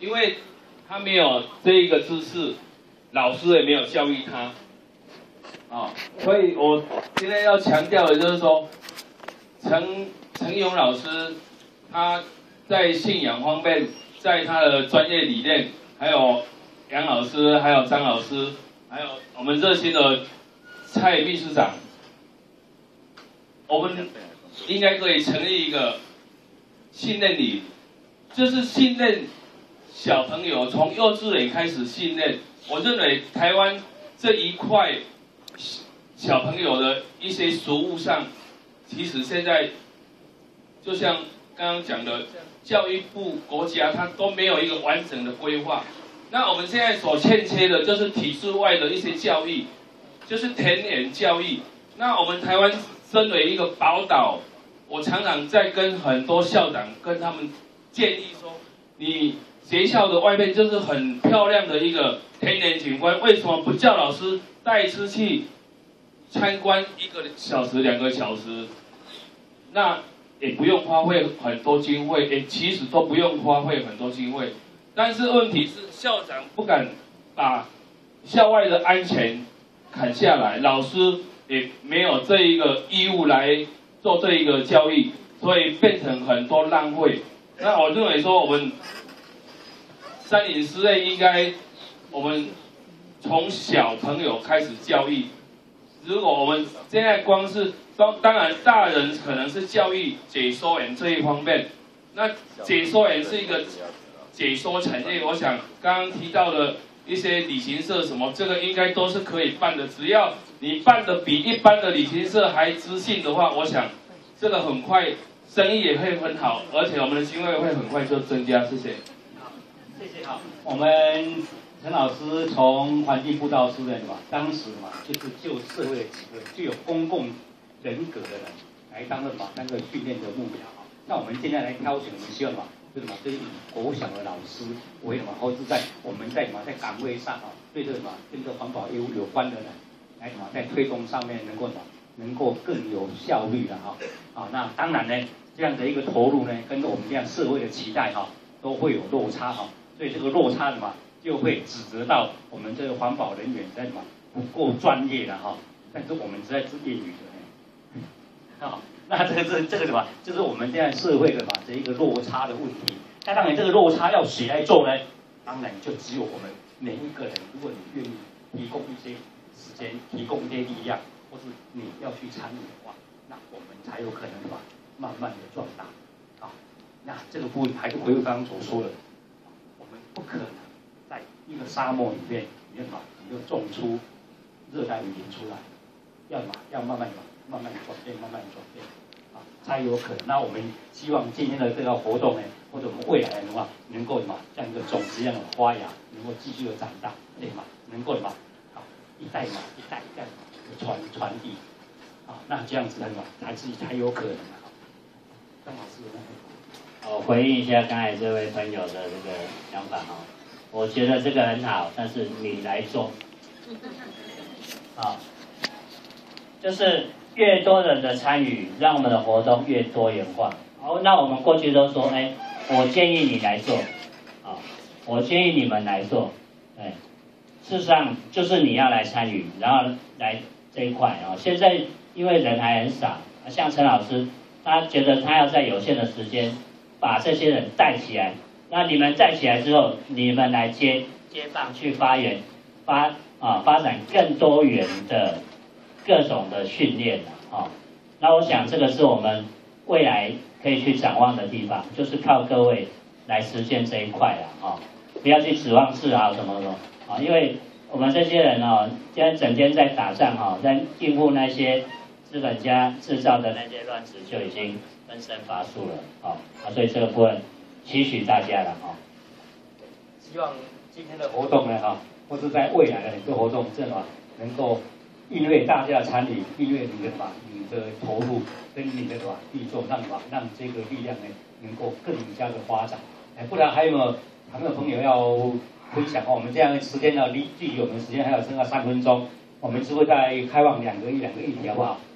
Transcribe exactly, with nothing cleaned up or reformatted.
因为他没有这一个知识，老师也没有教育他，啊，所以我今天要强调的就是说，陈陈勇老师他在信仰方面，在他的专业理念，还有杨老师，还有张老师，还有我们热心的蔡秘书长，我们应该可以成立一个信任里，就是信任小朋友从幼稚园开始信任。我认为台湾这一块小朋友的一些俗务上，其实现在就像刚刚讲的，教育部国家它都没有一个完整的规划。那我们现在所欠缺的就是体制外的一些教育，就是田园教育。那我们台湾身为一个宝岛，我常常在跟很多校长跟他们建议说，你学校的外面就是很漂亮的一个田园景观，为什么不叫老师带出去参观一个小时、两个小时？那也不用花费很多经费，也其实都不用花费很多经费。但是问题是，校长不敢把校外的安全砍下来，老师也没有这一个义务来做这一个教育，所以变成很多浪费。那我认为说，我们三林师类应该，我们从小朋友开始教育。如果我们现在光是当当然大人可能是教育解说员这一方面，那解说员是一个解说产业，我想刚刚提到的一些旅行社什么，这个应该都是可以办的。只要你办的比一般的旅行社还知性的话，我想这个很快生意也会很好，而且我们的经费会很快就增加。谢谢。 好，谢谢。好，我们陈老师从环境部到书人嘛，当时嘛就是就社会的几个具有公共人格的人来当了嘛那个训练的目标啊。那我们现在来挑选，我们希望嘛。就是嘛，就是以国小的老师为什么，或是在我们在什么在岗位上啊，对这个什么跟这个环保业务有关的人，来什么在推动上面能够什么能够更有效率的哈啊。那当然呢，这样的一个投入呢，跟我们这样社会的期待哈，都会有落差哈。所以这个落差什么就会指责到我们这个环保人员在什么不够专业的哈。但是我们实在是业余的啊。那这个是这个什么，就是我们现在社会的嘛这一个落差的问题。那当然，这个落差要谁来做呢？当然就只有我们每一个人。如果你愿意提供一些时间，提供一些力量，或是你要去参与的话，那我们才有可能什么慢慢的壮大。啊，那这个部分还是回归刚刚所说的，我们不可能在一个沙漠里面，里面嘛你就种出热带雨林出来，要什么要慢慢的。慢慢转变，慢慢转变，啊，才有可能。那我们希望今天的这个活动呢，或者我们未来的话，能够什么像一个种子一样的发芽，能够继续的长大，对吗？能够什么，好，一代嘛，一代一代的传传递，啊，那这样子的嘛，才是才有可能的。张老师， 我回应一下刚才这位朋友的这个想法哈，我觉得这个很好，但是你来做，啊，就是越多人的参与，让我们的活动越多元化。好，那我们过去都说，哎，我建议你来做，啊，我建议你们来做，哎，事实上就是你要来参与，然后来这一块啊。现在因为人还很少，像陈老师，他觉得他要在有限的时间把这些人带起来，那你们带起来之后，你们来接接棒去发源，发啊发展更多元的各种的训练啊。那我想这个是我们未来可以去展望的地方，就是靠各位来实现这一块了啊，不要去指望自豪什么什么啊，因为我们这些人哦，现在整天在打仗哈，在应付那些资本家制造的那些乱子，就已经分身乏术了啊，所以这个部分期许大家了啊。 希望今天的活动呢哈，或是在未来的很多活动，这么能够因为大家的参与，因为你的什么你的投入跟你的什么力作，让什么让这个力量呢能够更加的发展。哎，不然还有没有还没有朋友要分享？我们这样的时间呢，离距离我们时间还有剩下三分钟，我们是不是再开放两个一两个议题好不好？